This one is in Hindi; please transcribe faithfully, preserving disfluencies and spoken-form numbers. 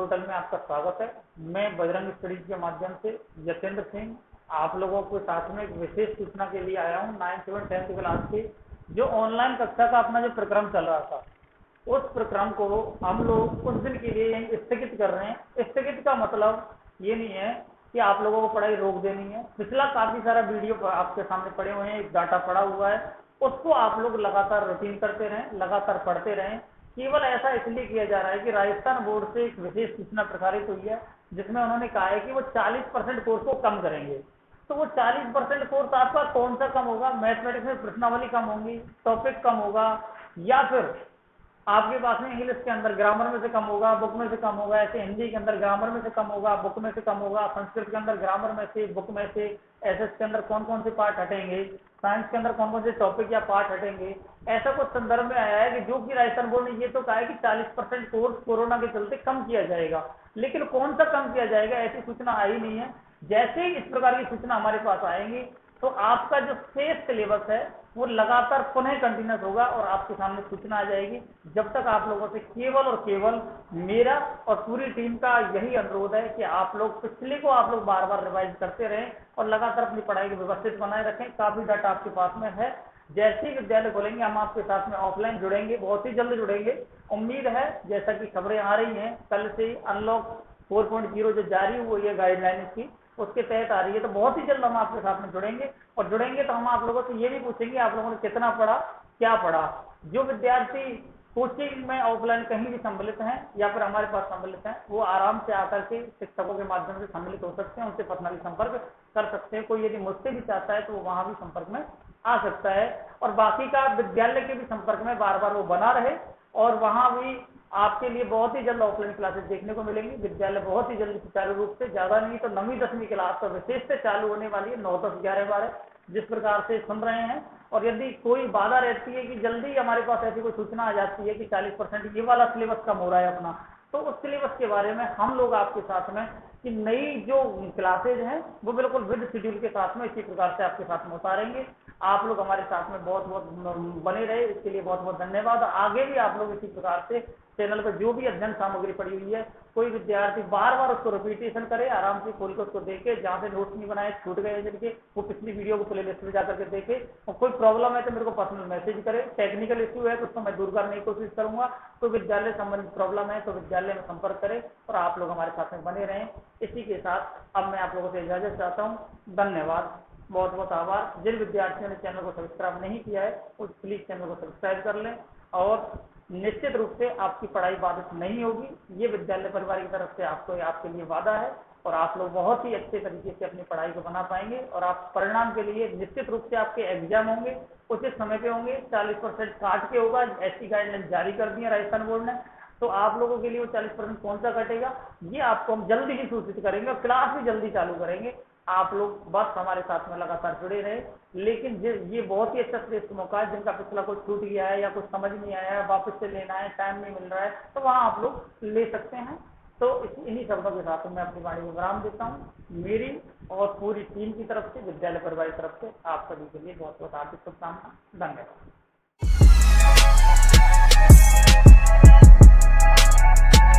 पोर्टल में आपका स्वागत है। मैं बजरंग स्टडीज के माध्यम से यतेंद्र सिंह आप लोगों के साथ में एक विशेष सूचना के लिए आया हूँ। नाइन्थ एवं टेंथ क्लास की जो ऑनलाइन कक्षा का अपना जो प्रक्रम चल रहा था, उस प्रक्रम को हम लोग कुछ दिन के लिए यहीं स्थगित कर रहे हैं। स्थगित का मतलब ये नहीं है कि आप लोगों को पढ़ाई रोक देनी है। पिछला काफी सारा वीडियो आपके सामने पड़े हुए हैं, एक डाटा पड़ा हुआ है, उसको आप लोग लगातार रूटीन करते रहें, लगातार पढ़ते रहें। केवल ऐसा इसलिए किया जा रहा है कि राजस्थान बोर्ड से एक विशेष सूचना प्रसारित हुई है जिसमें उन्होंने कहा है कि वो चालीस परसेंट कोर्स को कम करेंगे। तो वो चालीस परसेंट कोर्स आपका कौन सा कम होगा? मैथमेटिक्स में प्रश्नावली कम होगी, टॉपिक कम होगा, या फिर आपके पास में इंग्लिश के अंदर ग्रामर में से कम होगा, बुक में से कम होगा, ऐसे हिंदी के अंदर ग्रामर में से कम होगा, बुक में से कम होगा, संस्कृत के अंदर ग्रामर में से, बुक में से, एसएस के अंदर कौन कौन से पार्ट हटेंगे, साइंस के अंदर कौन कौन से टॉपिक या पार्ट हटेंगे। ऐसा कुछ संदर्भ में आया है कि जो कि राजस्थान बोर्ड ने ये तो कहा है कि चालीस परसेंट कोर्स कोरोना के चलते कम किया जाएगा, लेकिन कौन सा कम किया जाएगा ऐसी सूचना आई नहीं है। जैसे ही इस प्रकार की सूचना हमारे पास आएंगी तो आपका जो शेष सिलेबस है वो लगातार पुनः कंटिन्यूस होगा और आपके सामने सूचना आ जाएगी। जब तक आप लोगों से केवल और केवल मेरा और पूरी टीम का यही अनुरोध है कि आप लोग पिछले को आप लोग बार बार रिवाइज करते रहें और लगातार अपनी पढ़ाई को व्यवस्थित बनाए रखें। काफी डाटा आपके पास में है। जैसे ही विद्यालय खोलेंगे हम आपके साथ में ऑफलाइन जुड़ेंगे, बहुत ही जल्द जुड़ेंगे। उम्मीद है जैसा कि खबरें आ रही हैं कल से अनलॉक फोर पॉइंट जीरो जो जारी हुई है गाइडलाइन की, उसके तहत आ रही है, तो बहुत ही जल्द हम आपके साथ में जुड़ेंगे। और जुड़ेंगे तो हम आप लोगों से ये भी पूछेंगे आप लोगों ने कितना पढ़ा, क्या पढ़ा। जो विद्यार्थी कोचिंग में ऑफलाइन कहीं भी सम्मिलित हैं या फिर हमारे पास सम्मिलित हैं, वो आराम से आकर के शिक्षकों के माध्यम से सम्मिलित हो सकते हैं, उनसे पर्सनली संपर्क कर सकते हैं। कोई यदि मुझसे भी चाहता है तो वो वहां भी संपर्क में आ सकता है। और बाकी का विद्यालय के भी संपर्क में बार बार वो बना रहे और वहां भी आपके लिए बहुत ही जल्द ऑफलाइन क्लासेस देखने को मिलेंगी। विद्यालय बहुत ही जल्द सुचारू रूप से, ज्यादा नहीं तो नवीं दसवीं क्लास तो विशेष से चालू होने वाली है, नौ दस ग्यारह बारह जिस प्रकार से सुन रहे हैं। और यदि कोई बाधा रहती है कि जल्दी हमारे पास ऐसी कोई सूचना आ जाती है कि चालीस परसेंट ये वाला सिलेबस कम हो रहा है अपना, तो उस सिलेबस के बारे में हम लोग आपके साथ में कि नई जो क्लासेज हैं वो बिल्कुल विद शेड्यूल के साथ में इसी प्रकार से आपके साथ में उतारेंगे। आप लोग हमारे साथ में बहुत बहुत बने रहे, इसके लिए बहुत बहुत धन्यवाद। आगे भी आप लोग इसी प्रकार से चैनल पर जो भी अध्ययन सामग्री पड़ी हुई है, कोई विद्यार्थी बार बार उसको रिपीटेशन करे, आराम से खोल कर उसको देखे, जहाँ से नोट्स नहीं बनाए छूट गए जिनके, वो पिछली वीडियो को प्ले लिस्ट में जाकर के देखे। और कोई प्रॉब्लम है तो मेरे को पर्सनल मैसेज करे। टेक्निकल इश्यू है तो उसको मैं दूर करने की कोशिश करूंगा। कोई विद्यालय संबंधित प्रॉब्लम है तो विद्यालय में संपर्क करें और आप लोग हमारे साथ में बने रहें। इसी के साथ अब मैं आप लोगों से इजाजत चाहता हूँ। धन्यवाद, बहुत बहुत आभार। जिन विद्यार्थियों ने चैनल को सब्सक्राइब नहीं किया है वो प्लीज चैनल को सब्सक्राइब कर लें और निश्चित रूप से आपकी पढ़ाई बाधित नहीं होगी। ये विद्यालय परिवार की तरफ से आपको आपके लिए वादा है और आप लोग बहुत ही अच्छे तरीके से अपनी पढ़ाई को बना पाएंगे और आप परिणाम के लिए निश्चित रूप से आपके एग्जाम होंगे उचित समय पे होंगे। चालीस परसेंट काट के होगा, ऐसी गाइडलाइन जारी कर दी है राजस्थान बोर्ड ने। तो आप लोगों के लिए वो चालीस परसेंट कौन सा कटेगा ये आपको हम जल्दी ही सूचित करेंगे और क्लास भी जल्दी चालू करेंगे। आप लोग बस हमारे साथ में लगातार जुड़े रहे। लेकिन ये बहुत ही अच्छा श्रेष्ठ मौका है, जिनका पिछला कुछ छूट गया है या कुछ समझ नहीं आया है, वापस से लेना है, टाइम नहीं मिल रहा है, तो वहाँ आप लोग ले सकते हैं। तो इन्हीं शब्दों के साथ मैं अपनी वाणी को विराम देता हूँ। मेरी और पूरी टीम की तरफ से, विद्यालय परिवार की तरफ से आप सभी के लिए बहुत बहुत हार्दिक शुभकामनाएं। धन्यवाद।